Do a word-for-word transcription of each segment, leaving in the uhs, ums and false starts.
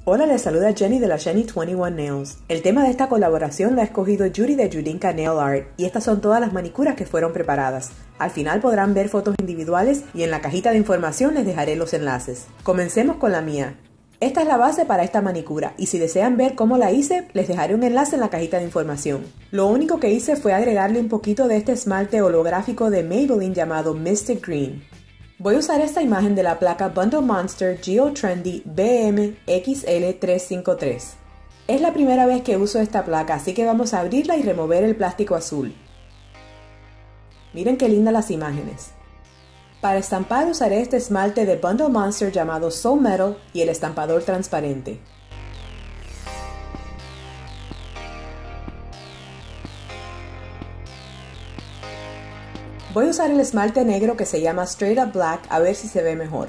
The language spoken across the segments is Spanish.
Hola, les saluda Jenny de la Jenny veintiuno Nails. El tema de esta colaboración la ha escogido Judy de Judinka Nail Art y estas son todas las manicuras que fueron preparadas. Al final podrán ver fotos individuales y en la cajita de información les dejaré los enlaces. Comencemos con la mía. Esta es la base para esta manicura y si desean ver cómo la hice, les dejaré un enlace en la cajita de información. Lo único que hice fue agregarle un poquito de este esmalte holográfico de Maybelline llamado Mystic Green. Voy a usar esta imagen de la placa Bundle Monster Geo Trendy B M X L trescientos cincuenta y tres. Es la primera vez que uso esta placa, así que vamos a abrirla y remover el plástico azul. Miren qué lindas las imágenes. Para estampar usaré este esmalte de Bundle Monster llamado Soul Metal y el estampador transparente. Voy a usar el esmalte negro que se llama Straight Up Black a ver si se ve mejor.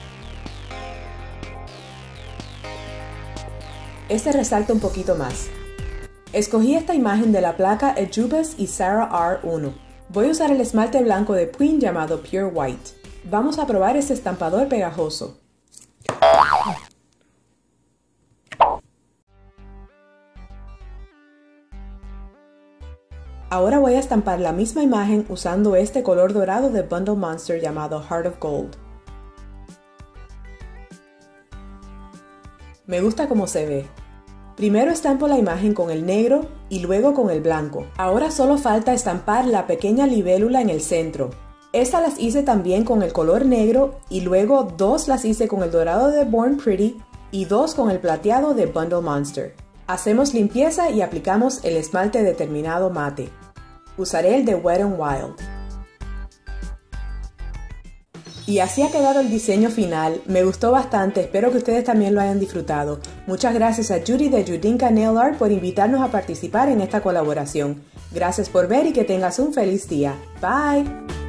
Este resalta un poquito más. Escogí esta imagen de la placa Ejubas y Sarah R uno. Voy a usar el esmalte blanco de Queen llamado Pure White. Vamos a probar este estampador pegajoso. Ahora voy a estampar la misma imagen usando este color dorado de Bundle Monster llamado Heart of Gold. Me gusta cómo se ve. Primero estampo la imagen con el negro y luego con el blanco. Ahora solo falta estampar la pequeña libélula en el centro. Estas las hice también con el color negro y luego dos las hice con el dorado de Born Pretty y dos con el plateado de Bundle Monster. Hacemos limpieza y aplicamos el esmalte determinado mate. Usaré el de Wet n Wild. Y así ha quedado el diseño final. Me gustó bastante, espero que ustedes también lo hayan disfrutado. Muchas gracias a Judy de Judinka Nail Art por invitarnos a participar en esta colaboración. Gracias por ver y que tengas un feliz día. Bye.